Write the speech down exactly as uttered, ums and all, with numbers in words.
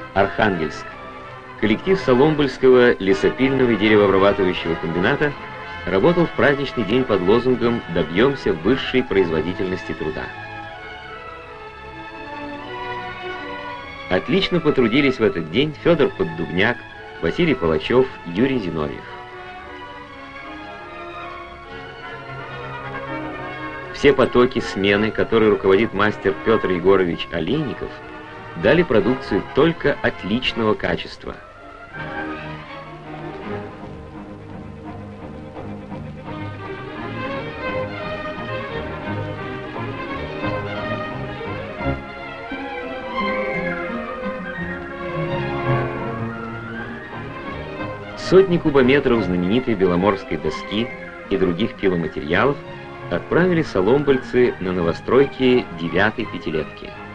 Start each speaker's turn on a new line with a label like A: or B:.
A: Архангельск. Коллектив Соломбольского лесопильного и деревообрабатывающего комбината работал в праздничный день под лозунгом «Добьемся высшей производительности труда». Отлично потрудились в этот день Федор Поддубняк, Василий Палачев, Юрий Зиновьев. Все потоки смены, которой руководит мастер Петр Егорович Олейников, дали продукцию только отличного качества. Сотни кубометров знаменитой беломорской доски и других пиломатериалов отправили соломбольцы на новостройки девятой пятилетки.